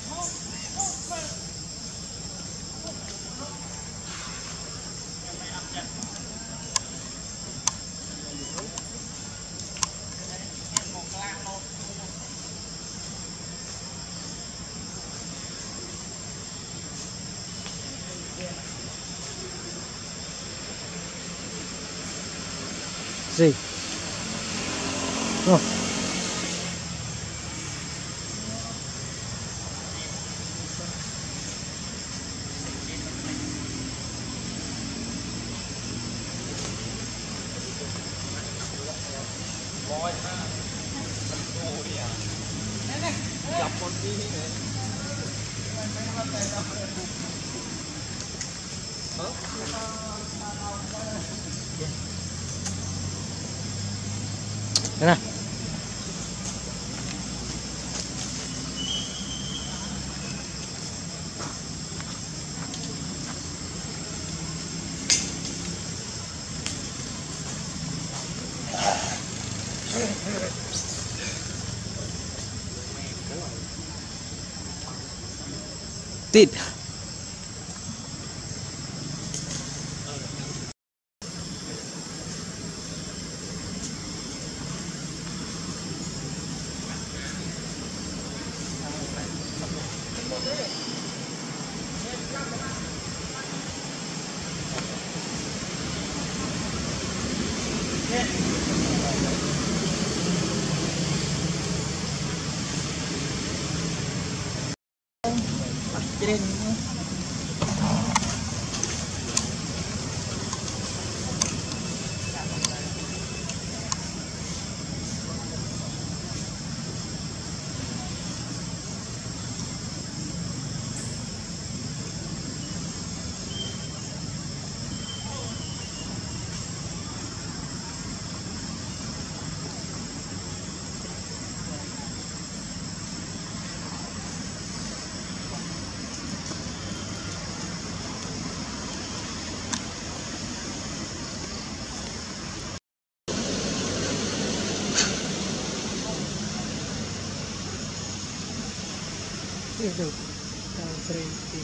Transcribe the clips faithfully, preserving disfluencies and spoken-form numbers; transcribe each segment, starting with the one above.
gì rồi đây này tịt trên itu yang sering di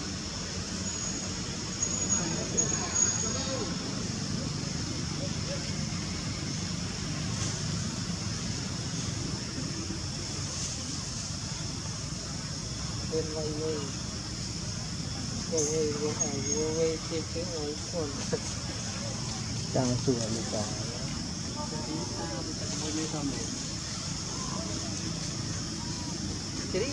bên ngoài người người người người hải người người trên cái ngoài còn đang sửa một cái jadi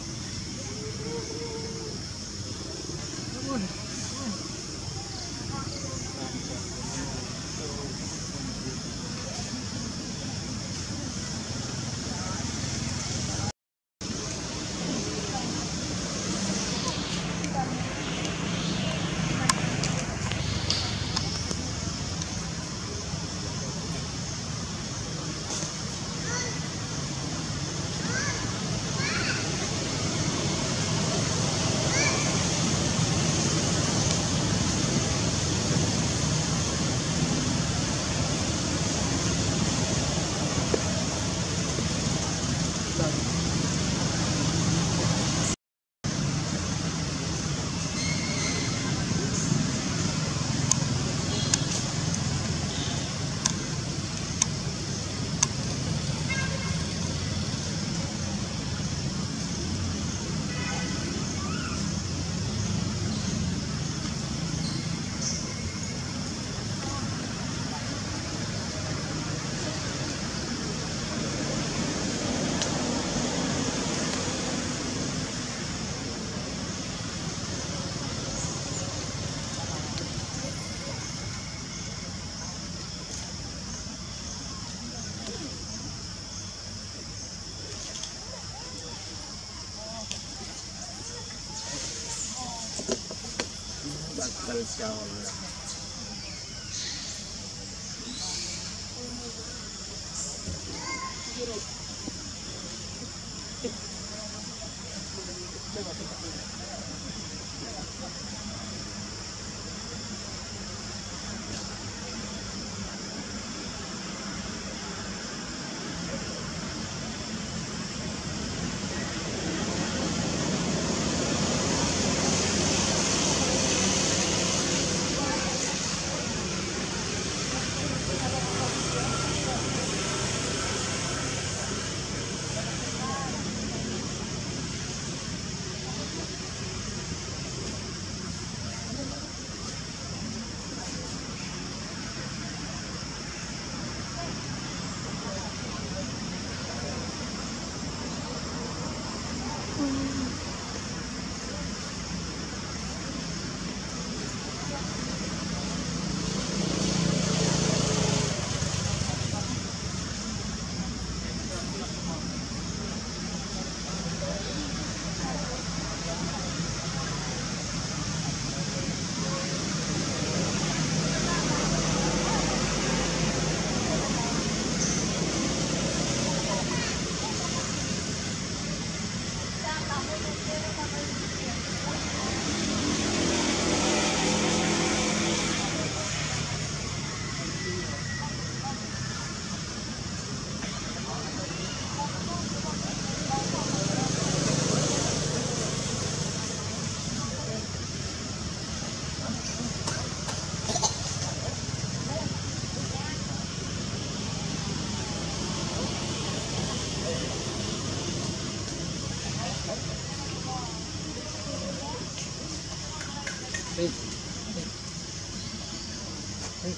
bakal jauh Đi. Đi.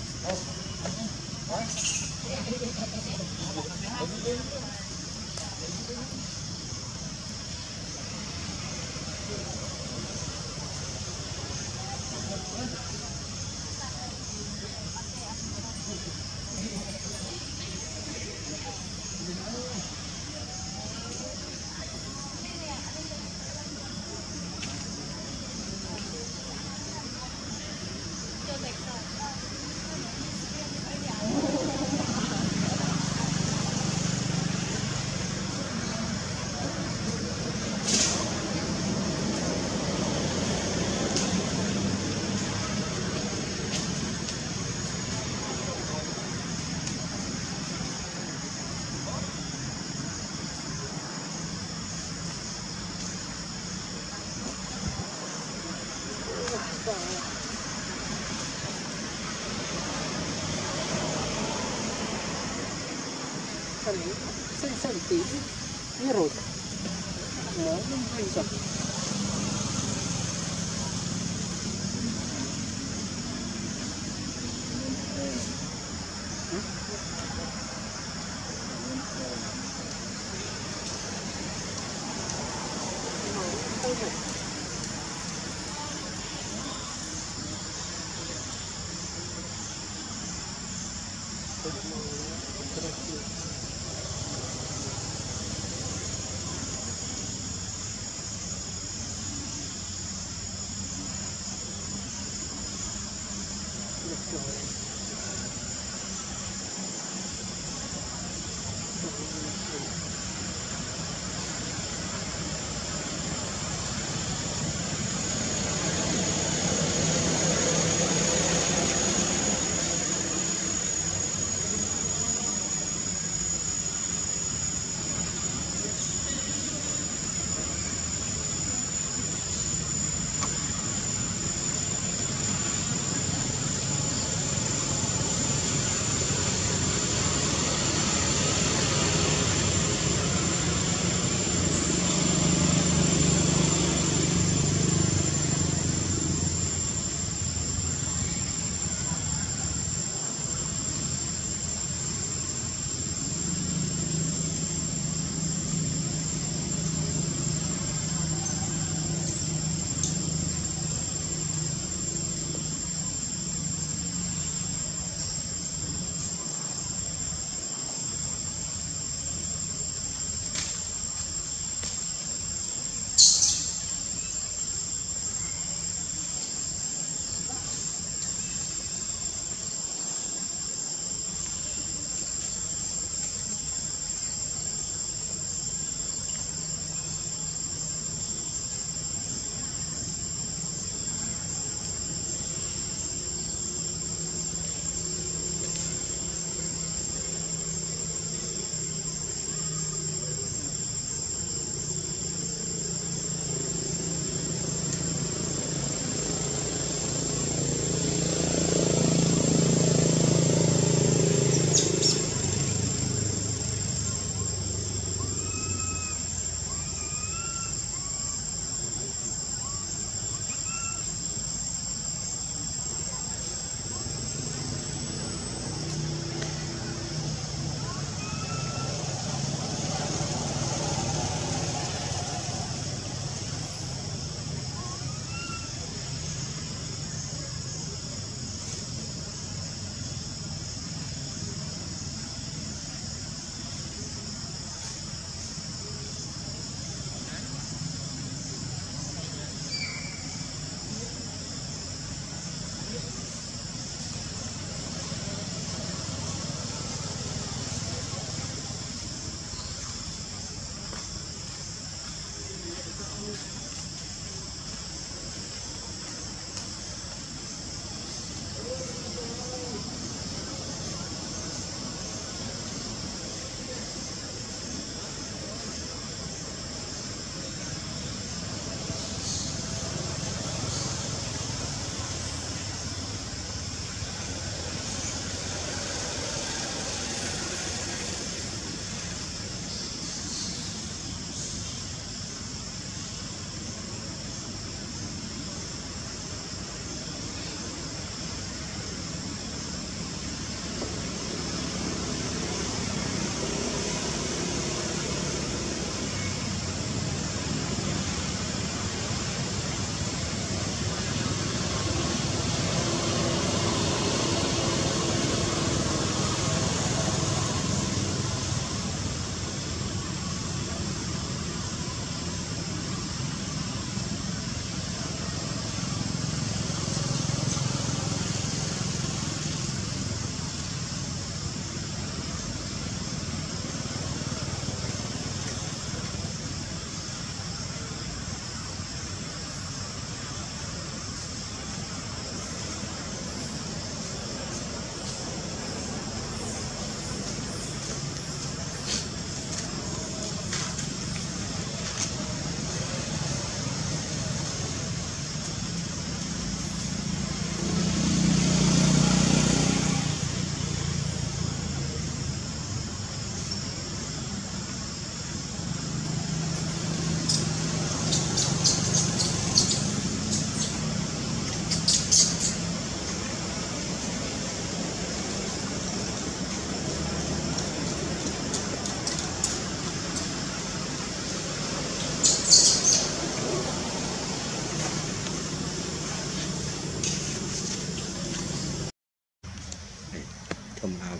Sentite, mi rotto. No, non penso.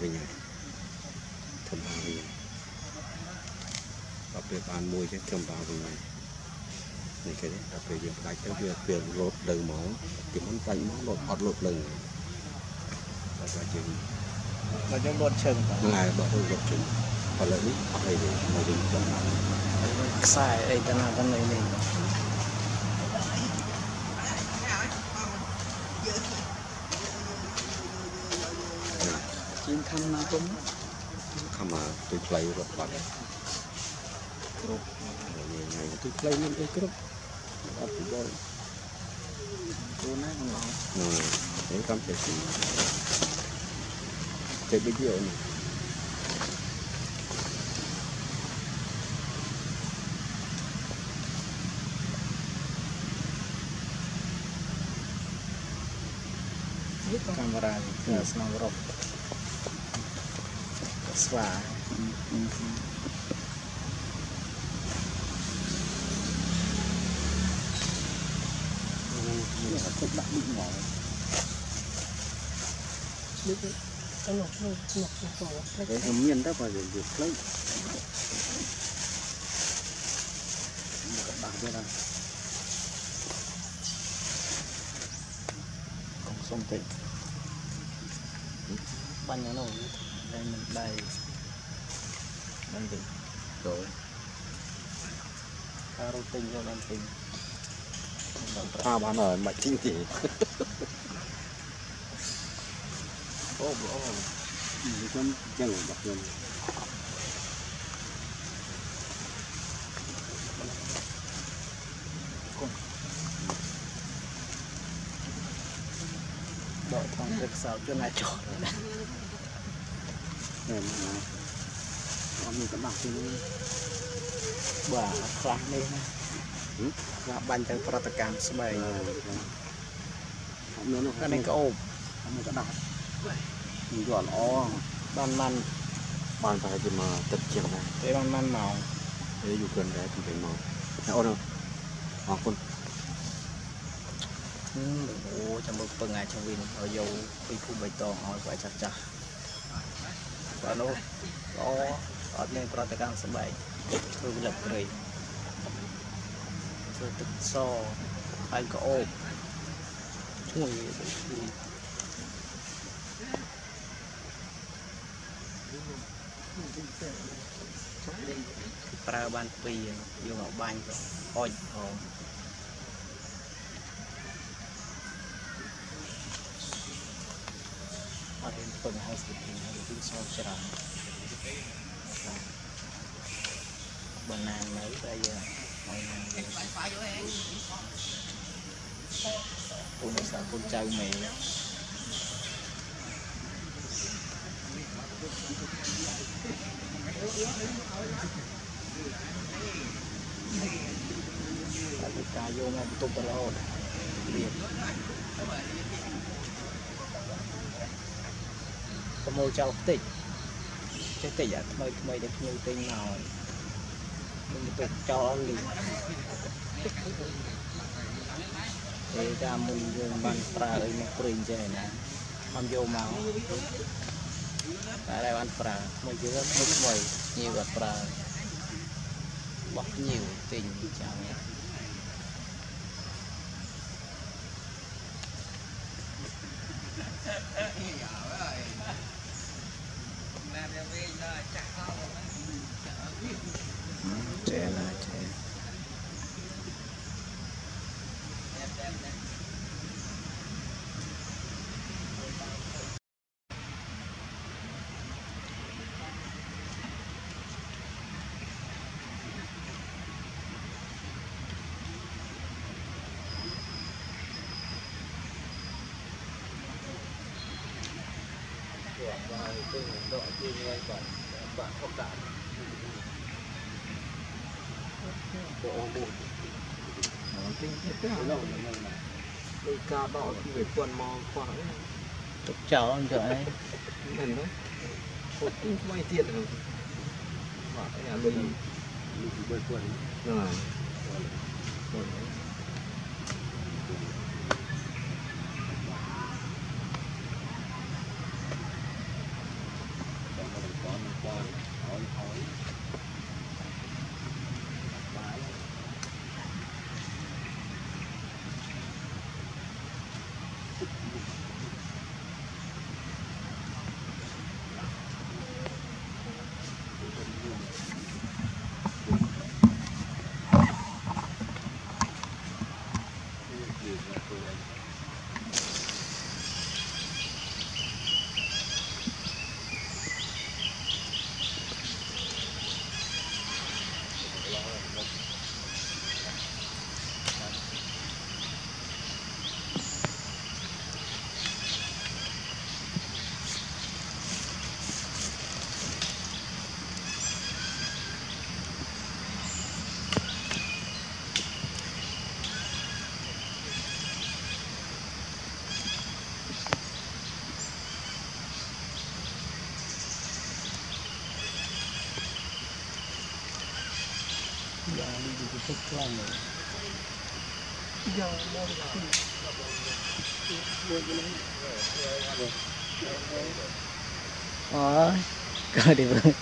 nhỉ thầm vào vì đặc biệt bàn mùi chứ thầm vào vì này này cái đấy đặc biệt việc đại tới việc việc lột đầu máu thì muốn đánh nó lột ọt lột lần là cái chuyện mà trong lột chừng ngày bỏ hơi lột chừng hoặc là ít hoặc là gì mà dùng cho sai ấy tên nào tên này này chiến thăm nào cũng không mà tôi play rồi bạn group ngày tôi play lên cái group ở phía bên tôi nói không ngon rồi để cảm thấy gì cái bây giờ này camera là snap rock xóa cũng đã bị ngỏ biết đấy cái nọc nọc nọc nọc cái hầm miên đó vào để được lấy các bạn biết không còn sông tịnh ban nó nổi đây mình đây ban tịnh rồi caro tinh cho ban tịnh à bán ở mạch kinh tế ô ô trong chân bạc nhân đội thằng việc sao cho này chọn này mà còn mình các bạn thì bà khăn đi và ban chân prata cam sbay cái này có ôm mình các bạn mình gọi ó ban man bàn tay thì mà tập chiều này cái ban man màu để dù gần đấy thì phải màu nó ôn không hoặc con ủa trong một phần ngày trong viên ở dầu khi khu bày tỏ hỏi phải chặt chặt và nó có ở đây prata cam sbay tôi lập rồi rồi tức so anh có ôm chui pra ban pi vô ngọc banh ôi ồ ở đây phần hai sự kiện hay là so chả bên nàng mấy bây giờ con sao con trai mẹ cá vô mà tụt tao lo liền có môi trâu tịt cái tịt à thôi thôi được nhiều tinh nào mình tụt cho liền để ra mình dùng bàn pra ở một prin chơi nè không vô màu tại đây bàn pra mới chưa rất mức mày nhiều bàn pra bóc nhiều tình chào trẻ là trẻ và tôi độ kia ngay còn bạn không đạt bộ bụi cái cái lâu này đây ca đỏ về quần mò khoảng chụp chào anh trời ấy mình đó một tinh quay tiền rồi và cái nhà mình bơi quần rồi Giờ đi thì thích làm rồi. Giờ đâu ờ coi đi vâng